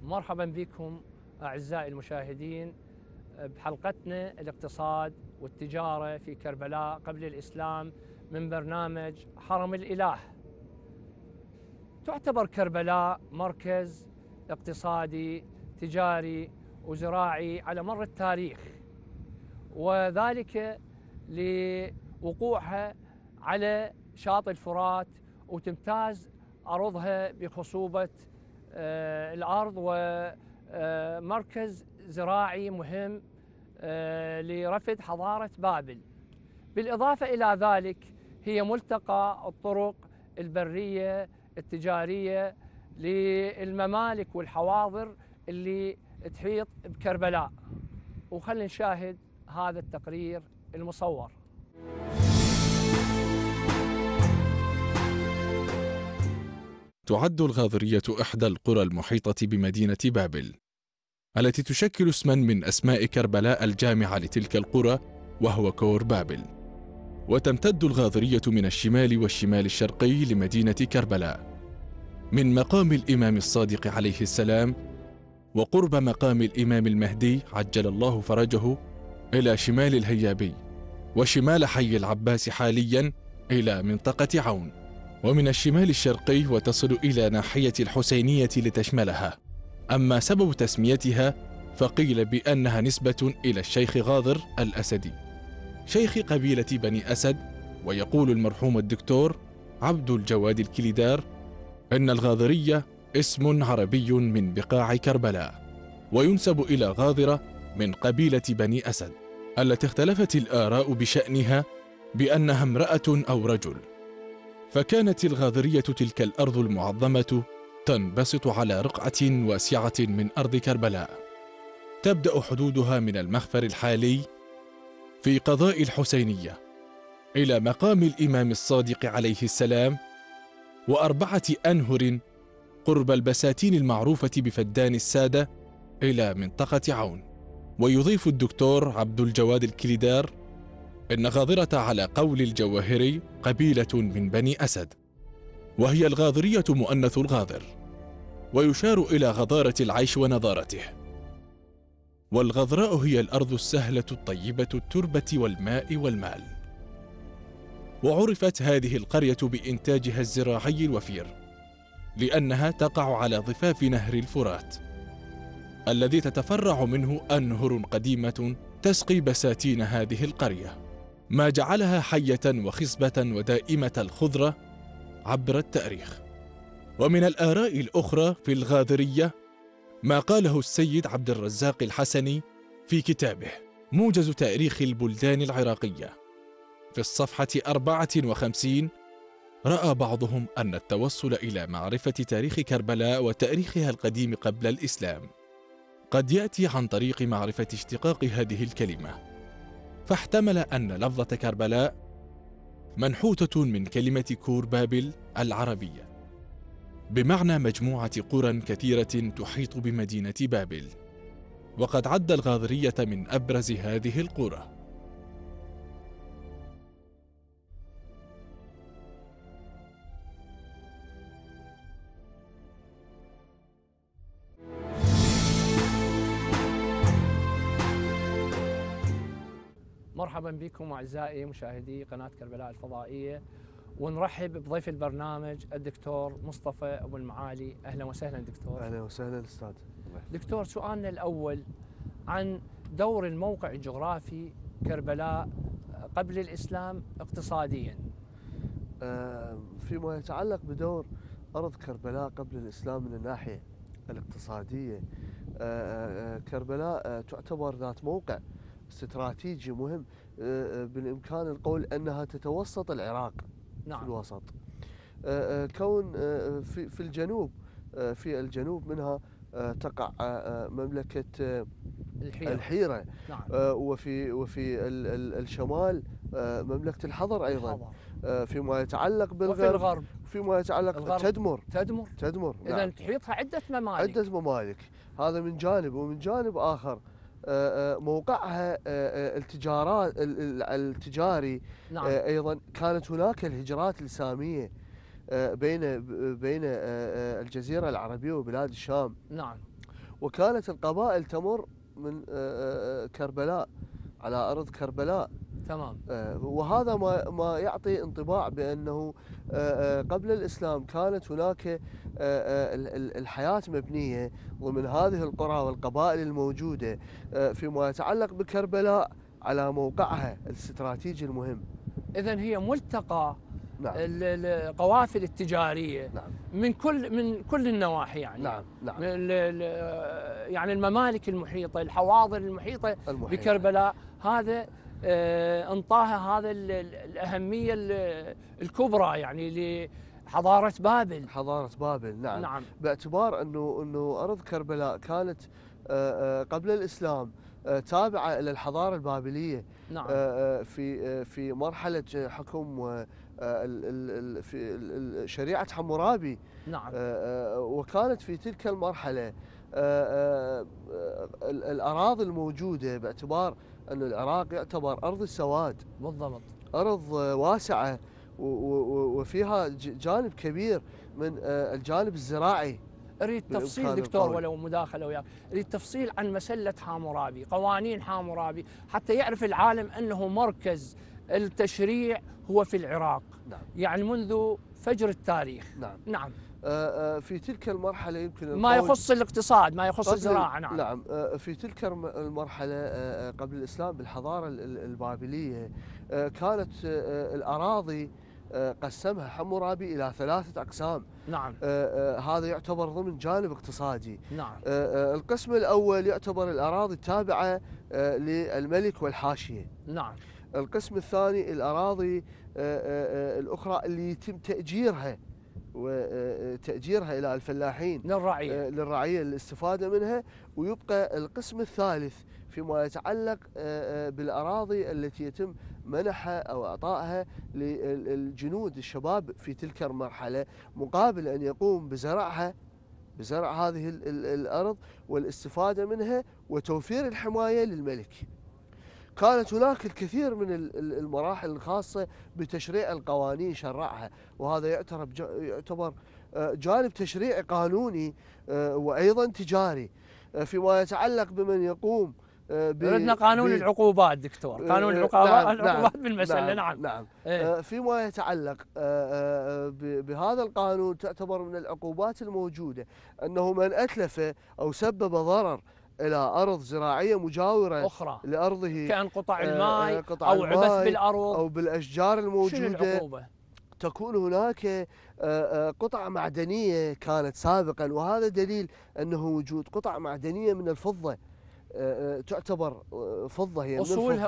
مرحبا بكم أعزائي المشاهدين بحلقتنا الاقتصاد والتجارة في كربلاء قبل الإسلام من برنامج حرم الإله. تعتبر كربلاء مركز اقتصادي تجاري وزراعي على مر التاريخ، وذلك لوقوعها على شاطئ الفرات، وتمتاز أرضها بخصوبة الأرض، ومركز زراعي مهم لرفد حضارة بابل. بالإضافة إلى ذلك هي ملتقى الطرق البرية التجارية للممالك والحواضر اللي تحيط بكربلاء. وخلينا نشاهد هذا التقرير المصور. تعد الغاضرية إحدى القرى المحيطة بمدينة بابل، التي تشكل اسما من أسماء كربلاء الجامعة لتلك القرى، وهو كور بابل. وتمتد الغاضرية من الشمال والشمال الشرقي لمدينة كربلاء، من مقام الإمام الصادق عليه السلام وقرب مقام الإمام المهدي عجل الله فرجه إلى شمال الهيابي، وشمال حي العباس حاليا إلى منطقة عون، ومن الشمال الشرقي وتصل إلى ناحية الحسينية لتشملها. أما سبب تسميتها فقيل بأنها نسبة إلى الشيخ غاضر الأسدي، شيخ قبيلة بني أسد. ويقول المرحوم الدكتور عبد الجواد الكليدار إن الغاضرية اسم عربي من بقاع كربلاء، وينسب إلى غاضرة من قبيلة بني أسد، التي اختلفت الآراء بشأنها بأنها امرأة أو رجل. فكانت الغاضرية تلك الأرض المعظمة تنبسط على رقعة واسعة من أرض كربلاء، تبدأ حدودها من المخفر الحالي في قضاء الحسينية إلى مقام الإمام الصادق عليه السلام، و4 أنهر قرب البساتين المعروفة بفدان السادة إلى منطقة عون. ويضيف الدكتور عبد الجواد الكليدار إن غاضرة على قول الجواهري قبيلة من بني أسد، وهي الغاضرية مؤنث الغاضر، ويشار إلى غضارة العيش ونضارته. والغضراء هي الأرض السهلة الطيبة التربة والماء والمال. وعرفت هذه القرية بإنتاجها الزراعي الوفير، لأنها تقع على ضفاف نهر الفرات، الذي تتفرع منه أنهر قديمة تسقي بساتين هذه القرية، ما جعلها حية وخصبة ودائمة الخضرة عبر التاريخ. ومن الآراء الأخرى في الغاضرية ما قاله السيد عبد الرزاق الحسني في كتابه موجز تاريخ البلدان العراقية في الصفحة 54. رأى بعضهم أن التوصل إلى معرفة تاريخ كربلاء وتاريخها القديم قبل الإسلام قد يأتي عن طريق معرفة اشتقاق هذه الكلمة، فاحتمل أن لفظة كربلاء منحوتة من كلمة كور بابل العربية، بمعنى مجموعة قرى كثيرة تحيط بمدينة بابل. وقد عد الغاضرية من أبرز هذه القرى. مرحبا بكم أعزائي مشاهدي قناة كربلاء الفضائية، ونرحب بضيف البرنامج الدكتور مصطفى أبو المعالي. أهلا وسهلا دكتور. أهلا وسهلا أستاذ. دكتور، سؤالنا الأول عن دور الموقع الجغرافي كربلاء قبل الإسلام اقتصاديا. فيما يتعلق بدور أرض كربلاء قبل الإسلام من الناحية الاقتصادية، كربلاء تعتبر ذات موقع استراتيجي مهم، بالإمكان القول أنها تتوسط العراق. نعم. في الوسط، كون في الجنوب، في الجنوب منها تقع مملكة الحيرة. نعم. وفي الشمال مملكة الحضر أيضا. فيما يتعلق بالغرب، فيما يتعلق تدمر. إذا نعم. تحيطها عدة ممالك. هذا من جانب، ومن جانب آخر موقعها التجاري. نعم. أيضا كانت هناك الهجرات الإسلامية بين الجزيرة العربية وبلاد الشام. نعم. وكانت القبائل تمر من كربلاء على أرض كربلاء. تمام. وهذا ما يعطي انطباع بأنه قبل الإسلام كانت هناك الحياة مبنية ضمن هذه القرى والقبائل الموجودة فيما يتعلق بكربلاء على موقعها الاستراتيجي المهم. إذن هي ملتقى نعم. القوافل التجارية. نعم. من كل النواحي يعني. نعم. نعم. يعني الممالك المحيطة، الحواضر المحيطة بكربلاء، هذا انطاها هذا الأهمية الكبرى يعني لحضارة بابل. حضارة بابل. نعم. نعم. باعتبار انه ارض كربلاء كانت قبل الاسلام تابعة الى الحضارة البابلية. نعم. في مرحلة حكم في شريعة حمورابي. نعم. وكانت في تلك المرحلة الأراضي الموجودة، باعتبار أن العراق يعتبر أرض السواد. بالضبط. أرض واسعة وفيها جانب كبير من الجانب الزراعي. اريد تفصيل دكتور ولو مداخله وياك، اريد تفصيل عن مسله حامورابي، قوانين حامورابي، حتى يعرف العالم انه مركز التشريع هو في العراق. نعم. يعني منذ فجر التاريخ. نعم. نعم. في تلك المرحله يمكن ما يخص الاقتصاد، ما يخص الزراعه. نعم. نعم. في تلك المرحله قبل الاسلام بالحضاره البابليه كانت الاراضي قسمها حمورابي إلى 3 أقسام. نعم. هذا يعتبر ضمن جانب اقتصادي. نعم. القسم الأول يعتبر الأراضي التابعة للملك والحاشية. نعم. القسم الثاني الأراضي الأخرى اللي يتم تأجيرها وتأجيرها إلى الفلاحين للرعية للاستفادة منها. ويبقى القسم الثالث فيما يتعلق بالأراضي التي يتم منحها أو إعطائها للجنود الشباب في تلك المرحلة مقابل أن يقوم بزرع هذه الأرض والاستفادة منها وتوفير الحماية للملك. كانت هناك الكثير من المراحل الخاصة بتشريع القوانين شرعها، وهذا يعتبر جانب تشريعي قانوني وأيضا تجاري. فيما يتعلق بمن يقوم ردنا قانون العقوبات دكتور، قانون العقوبات بالمسألة. نعم. نعم. فيما يتعلق بهذا القانون تعتبر من العقوبات الموجودة أنه من أتلف أو سبب ضرر إلى أرض زراعية مجاورة أخرى لأرضه كأن قطع الماء أو عبث بالأرض أو بالأشجار الموجودة. شنو العقوبة؟ تكون هناك قطع معدنية كانت سابقا، وهذا دليل أنه وجود قطع معدنية من الفضة تعتبر فضة، هي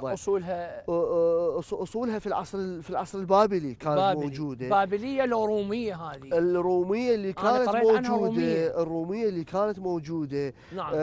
أصولها في العصر البابلي كانت موجودة. بابلية لو رومية؟ هذه الرومية اللي كانت موجودة، الرومية اللي كانت موجودة. نعم.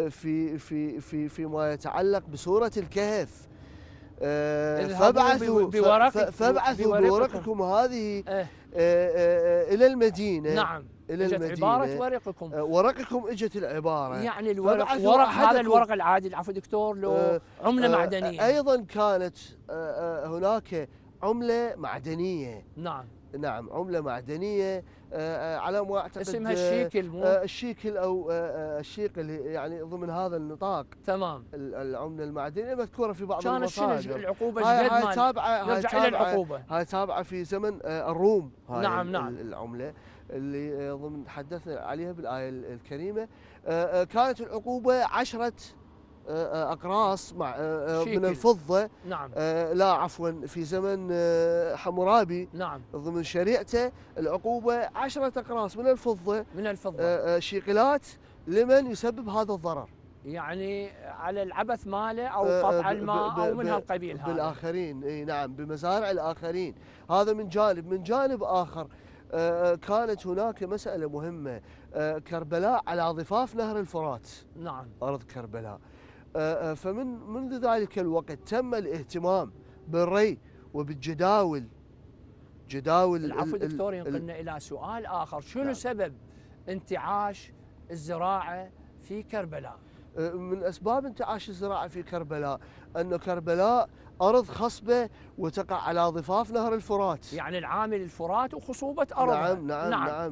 فيما يتعلق بسورة الكهف. فابعثوا بورقكم هذه إلى المدينة. نعم. اجت عبارة ورقكم. ورقكم اجت العبارة، يعني ورق هذا الورق العادي العفو دكتور له عملة معدنية. أيضا كانت هناك عملة معدنية. نعم. نعم. عملة معدنية على ما أعتقد اسمها الشيكل. الشيكل أو الشيكل، يعني ضمن هذا النطاق. تمام. العملة المعدنية مذكورة في بعض المصادر. كانت العقوبة هاي تابعة، نرجع إلى العقوبة. هاي تابعة في زمن الروم. هاي نعم. نعم. العملة اللي ضمن حدثنا عليها بالآية الكريمة. كانت العقوبة 10 أقراص من الفضة. نعم. لا عفوا، في زمن حمورابي. نعم. ضمن شريعته العقوبة 10 أقراص من الفضة شيقلات لمن يسبب هذا الضرر، يعني على العبث ماله أو قطع الماء أو من هالقبيل بالآخرين. اي نعم، بمزارع الآخرين. هذا من جانب. من جانب آخر كانت هناك مسألة مهمة. كربلاء على ضفاف نهر الفرات. نعم. أرض كربلاء. منذ ذلك الوقت تم الاهتمام بالري وبالجداول. العفو دكتور، ينقلنا إلى سؤال آخر. شنو نعم. سبب انتعاش الزراعة في كربلاء؟ من أسباب انتعاش الزراعة في كربلاء أن كربلاء أرض خصبة وتقع على ضفاف نهر الفرات، يعني العامل الفرات وخصوبة أرضها. نعم.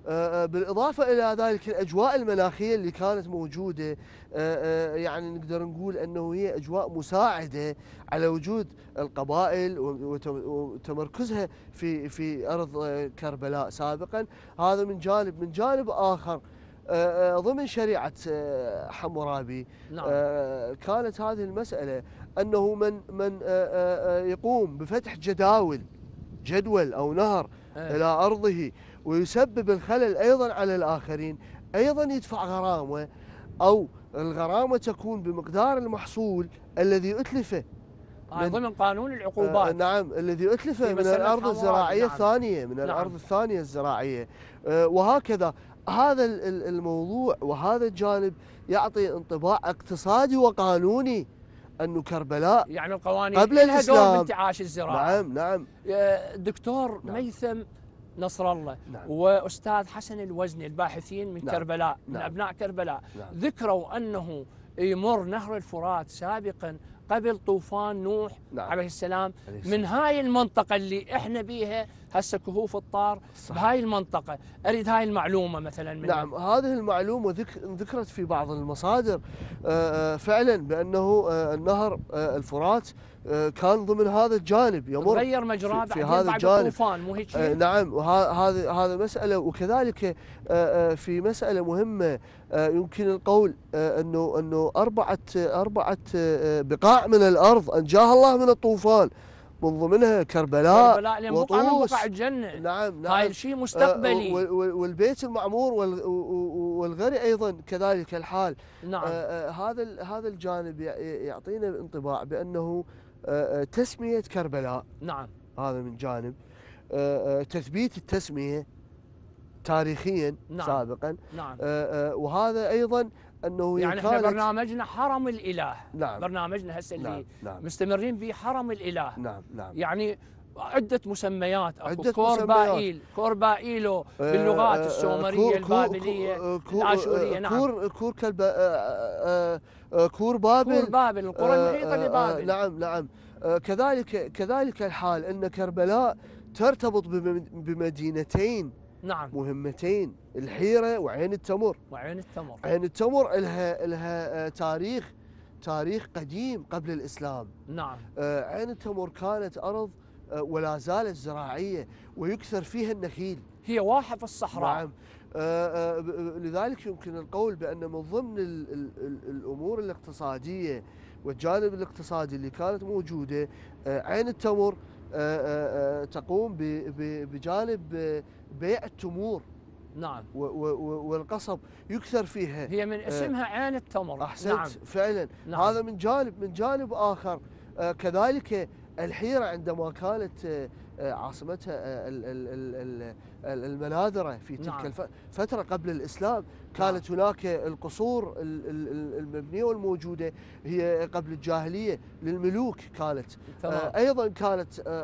بالإضافة إلى ذلك الأجواء المناخية اللي كانت موجودة، يعني نقدر نقول أنه هي أجواء مساعدة على وجود القبائل وتمركزها في أرض كربلاء سابقا. هذا من جانب. من جانب آخر ضمن شريعة حمورابي نعم. كانت هذه المسألة أنه من يقوم بفتح جدول أو نهر إلى أرضه ويسبب الخلل أيضا على الآخرين، أيضا يدفع غرامة، أو الغرامة تكون بمقدار المحصول الذي أتلفه ضمن قانون العقوبات. نعم، الذي أتلفه من الأرض الزراعية الثانية، من الأرض الثانية الزراعية. وهكذا هذا الموضوع وهذا الجانب يعطي انطباع اقتصادي وقانوني أنه كربلاء يعني القوانين قبل الإسلام بانتعاش الزراعة. نعم. دكتور ميثم نصر الله نعم. وأستاذ حسن الوزني الباحثين من كربلاء، من أبناء كربلاء، ذكروا أنه يمر نهر الفرات سابقا قبل طوفان نوح عليه السلام من هاي المنطقة اللي احنا بيها هسه كهوف الطار. بهاي المنطقة أريد هاي المعلومة مثلا من نعم، هذه المعلومة ذكرت في بعض المصادر فعلا بأنه النهر الفرات كان ضمن هذا الجانب، يمر غير مجراه في هذا بعد الجانب. الطوفان، مو هيك؟ نعم، وهذا مسألة. وكذلك في مسألة مهمة يمكن القول أنه أربعة بقاع من الأرض أنجاها الله من الطوفان، من ضمنها كربلاء وطوس. من بقاع الجنة. نعم. هاي الشيء مستقبلي. والبيت المعمور والغري أيضا كذلك الحال. نعم. هذا الجانب يعطينا انطباع بأنه تسمية كربلاء. نعم. هذا من جانب. تثبيت التسمية تاريخيا سابقا. نعم. وهذا أيضا أنه يعني احنا برنامجنا حرم الإله. نعم. برنامجنا هسه اللي نعم. مستمرين به حرم الإله. نعم. يعني عدة مسميات، اكو كوربائيلو باللغات السومرية البابلية الآشورية. نعم. كور بابل القرى المحيطة لبابل. نعم. كذلك الحال أن كربلاء ترتبط بمدينتين نعم مهمتين، الحيرة وعين التمر. عين التمر لها تاريخ قديم قبل الإسلام. نعم. عين التمر كانت أرض ولا زالت زراعية ويكثر فيها النخيل، هي واحة الصحراء. نعم. لذلك يمكن القول بأن من ضمن الأمور الاقتصادية والجانب الاقتصادي اللي كانت موجودة، عين التمر تقوم بجانب بيع التمور. نعم. والقصب يكثر فيها، هي من اسمها عين التمر. أحسنت. نعم. فعلا. نعم. هذا من جانب آخر. كذلك الحيرة عندما كانت عاصمتها المناذرة في تلك الفترة قبل الإسلام، كانت هناك القصور المبنية والموجودة هي قبل الجاهلية للملوك كانت. أيضا كانت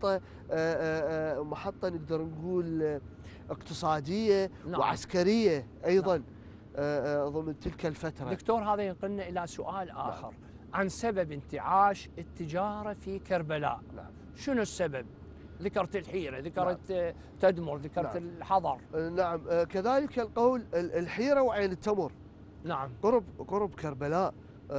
محطة نقدر نقول اقتصادية وعسكرية أيضا ضمن تلك الفترة. دكتور، هذا ينقلنا إلى سؤال آخر عن سبب انتعاش التجارة في كربلاء. شنو السبب؟ ذكرت الحيرة، ذكرت تدمر، ذكرت الحضر. نعم. كذلك القول الحيرة وعين التمر. نعم. قرب كربلاء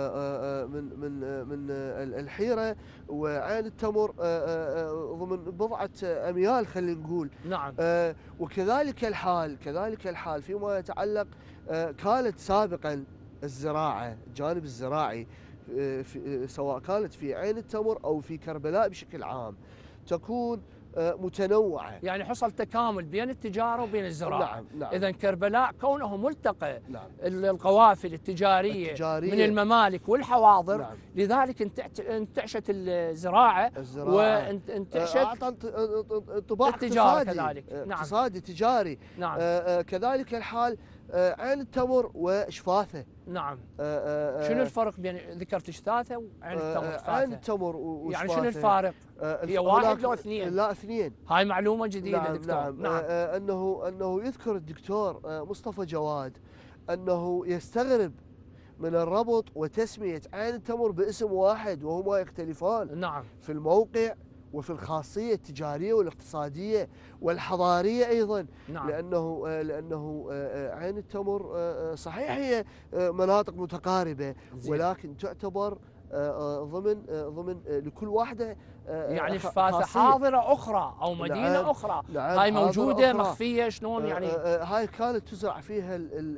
من الحيرة وعين التمر ضمن بضعة أميال خلينا نقول. نعم. وكذلك الحال فيما يتعلق كانت سابقا الزراعة، الجانب الزراعي سواء كانت في عين التمر أو في كربلاء بشكل عام تكون متنوعة، يعني حصل تكامل بين التجارة وبين الزراعة. نعم. إذا كربلاء كونه ملتقى القوافل التجارية من الممالك والحواضر. نعم. لذلك انتعشت الزراعة وانتعشت انطباع التجارة كذلك. اقتصادي تجاري. نعم. كذلك الحال عين التمر وإشفاثه. نعم. شنو الفرق بين ذكرت إشفاثه وعين التمر؟ عين التمر وإشفاثه يعني شنو الفارق؟ هي واحد لو اثنين؟ لا، اثنين. هاي معلومة جديدة. نعم. دكتور. نعم. أنه يذكر الدكتور مصطفى جواد أنه يستغرب من الربط وتسمية عين التمر باسم واحد وهما يختلفان. نعم. في الموقع وفي الخاصية التجارية والاقتصادية والحضارية أيضا. نعم. لأنه عين التمر صحيح هي مناطق متقاربة، ولكن تعتبر ضمن لكل واحدة يعني فاثة حاضرة أخرى أو مدينة. نعم. أخرى. نعم. هاي موجودة أخرى. مخفية شلون يعني؟ هاي كانت تزرع فيها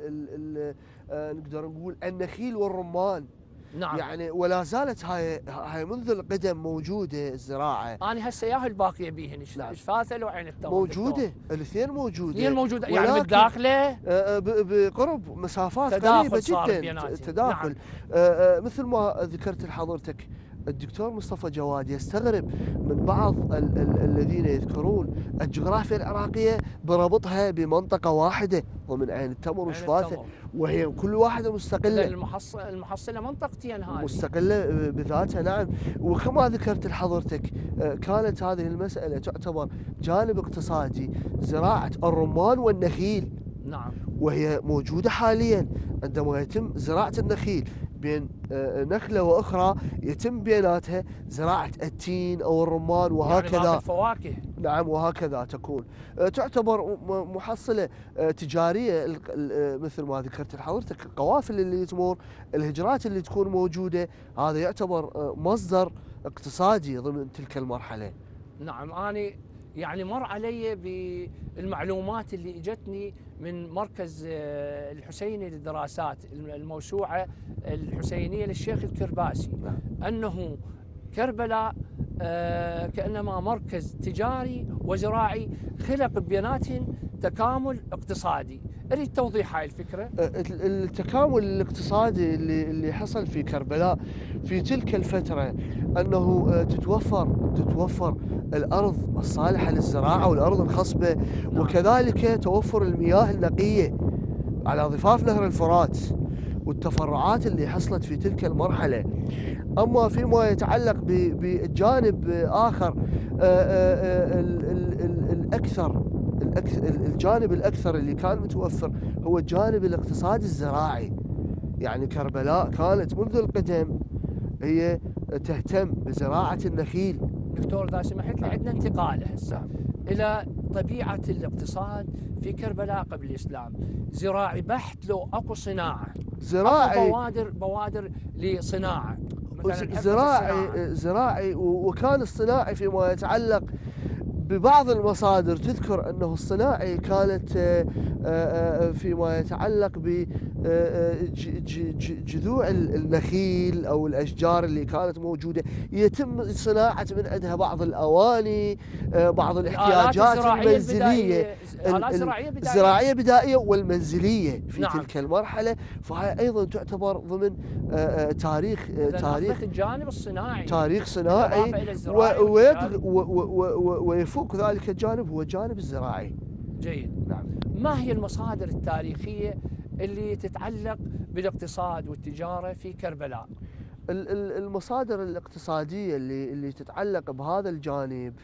نقدر نقول النخيل والرمان. نعم. يعني ولا زالت هاي منذ القدم موجوده الزراعه. انا هسه ياهو الباقيه بيهن. نعم. فاثة لو عين التمر موجوده، الاثنين موجوده يعني بالداخله بقرب مسافات قريبه جدا تداخل. نعم. مثل ما ذكرت لحضرتك الدكتور مصطفى جواد يستغرب من بعض الذين يذكرون الجغرافيا العراقيه بربطها بمنطقه واحده ضمن عين التمر وشفاثه، وهي كل واحده مستقله. المحصله منطقتين هذه مستقله بذاتها. نعم. وكما ذكرت لحضرتك كانت هذه المساله تعتبر جانب اقتصادي، زراعه الرمان والنخيل. نعم. وهي موجوده حاليا. عندما يتم زراعه النخيل بين نخلة وأخرى يتم بيناتها زراعة التين أو الرمان وهكذا. يعني الفواكه. نعم. وهكذا تكون تعتبر محصلة تجارية مثل ما ذكرت لحضرتك. القوافل اللي تمر، الهجرات اللي تكون موجودة، هذا يعتبر مصدر اقتصادي ضمن تلك المرحلة. نعم. أنا يعني مر علي بالمعلومات اللي اجتني من مركز الحسيني للدراسات الموسوعة الحسينية للشيخ الكرباسي، أنه كربلاء كأنما مركز تجاري وزراعي خلق بيناتهم تكامل اقتصادي. أريد توضيح هاي الفكرة. التكامل الاقتصادي اللي حصل في كربلاء في تلك الفترة أنه تتوفر الأرض الصالحة للزراعة والأرض الخصبة. نعم. وكذلك توفر المياه النقية على ضفاف نهر الفرات والتفرعات اللي حصلت في تلك المرحلة. أما فيما يتعلق بالجانب آخر الجانب الأكثر اللي كان متوفر هو الجانب الاقتصادي الزراعي. يعني كربلاء كانت منذ القدم هي تهتم بزراعة النخيل. دكتور إذا سمحت لي، عندنا انتقال هسه إلى طبيعة الاقتصاد في كربلاء قبل الإسلام. زراعي بحت لو أكو صناعة؟ زراعي. بوادر لصناعة. زراعي وكان الصناعي فيما يتعلق ببعض المصادر تذكر أنه الصناعي كانت فيما يتعلق بجذوع النخيل أو الأشجار اللي كانت موجودة يتم صناعة من عندها بعض الأواني، بعض الاحتياجات المنزلية الزراعية بدائية والمنزلية في نعم. تلك المرحلة. فهي أيضا تعتبر ضمن تاريخ الجانب الصناعي، تاريخ صناعي ويفوق ذلك الجانب هو الجانب الزراعي. جيد. نعم. ما هي المصادر التاريخية اللي تتعلق بالاقتصاد والتجارة في كربلاء؟ المصادر الاقتصادية اللي تتعلق بهذا الجانب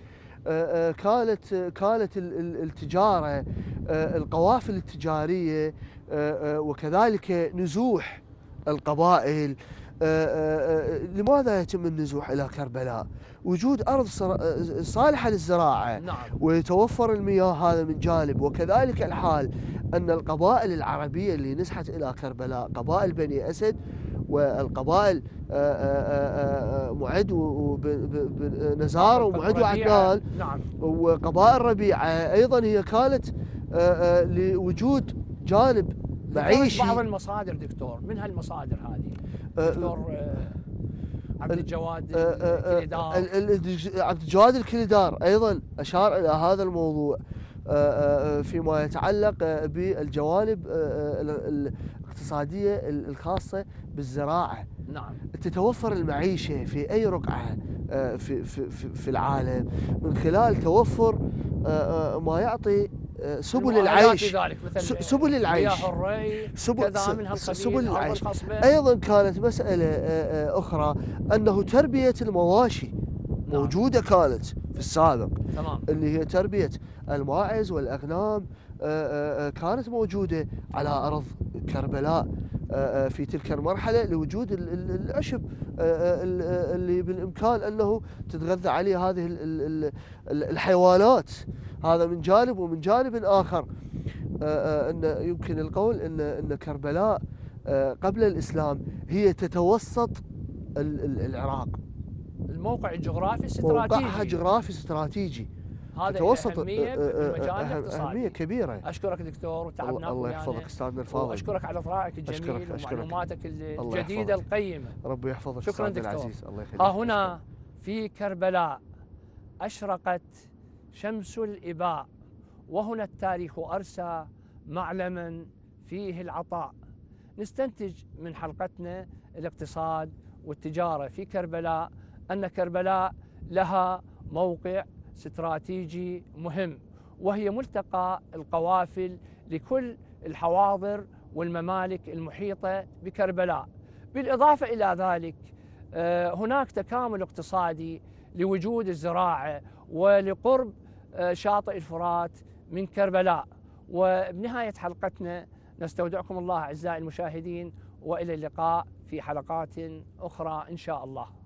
كانت التجارة، القوافل التجارية، وكذلك نزوح القبائل. لماذا يتم النزوح إلى كربلاء؟ وجود أرض صالحة للزراعة. نعم. ويتوفر المياه، هذا من جانب. وكذلك الحال أن القبائل العربية اللي نزحت إلى كربلاء قبائل بني أسد والقبائل معد ونزار ومعد وعدنان. نعم. وقبائل ربيعة أيضا هي كانت لوجود جانب معيشي. بعض المصادر دكتور، من هالمصادر هذه دكتور عبد الجواد الكليدار. عبد الجواد الكليدار أيضا أشار إلى هذا الموضوع فيما يتعلق بالجوانب الاقتصادية الخاصة بالزراعة. نعم. تتوفر المعيشة في أي رقعة في العالم من خلال توفر ما يعطي سبل العيش. سبل العيش، سبل العيش. أيضا كانت مسألة أخرى أنه تربية المواشي. نعم. موجودة كانت في السابق. تمام. اللي هي تربية الماعز والأغنام كانت موجودة على أرض كربلاء. في تلك المرحلة لوجود العشب اللي بالإمكان أنه تتغذى عليه هذه الحيوانات. هذا من جانب، ومن جانب آخر أن يمكن القول أن كربلاء قبل الإسلام هي تتوسط العراق. الموقع الجغرافي استراتيجي، موقعها جغرافي استراتيجي، هذا تتوسط أهمية بالمجال الاقتصادي. أهمية كبيرة. أشكرك دكتور وتعبناك. الله يحفظك أستاذنا الفاضل، وأشكرك على إطراءك الجميل ومعلوماتك الجديدة القيمة. ربي يحفظك. شكرا دكتور. العزيز. الله يخليك. ها هنا في كربلاء أشرقت شمس الإباء، وهنا التاريخ أرسى معلما فيه العطاء. نستنتج من حلقتنا الاقتصاد والتجارة في كربلاء أن كربلاء لها موقع استراتيجي مهم، وهي ملتقى القوافل لكل الحواضر والممالك المحيطة بكربلاء. بالإضافة إلى ذلك هناك تكامل اقتصادي لوجود الزراعة ولقرب شاطئ الفرات من كربلاء. وبنهاية حلقتنا نستودعكم الله أعزائي المشاهدين، وإلى اللقاء في حلقات أخرى إن شاء الله.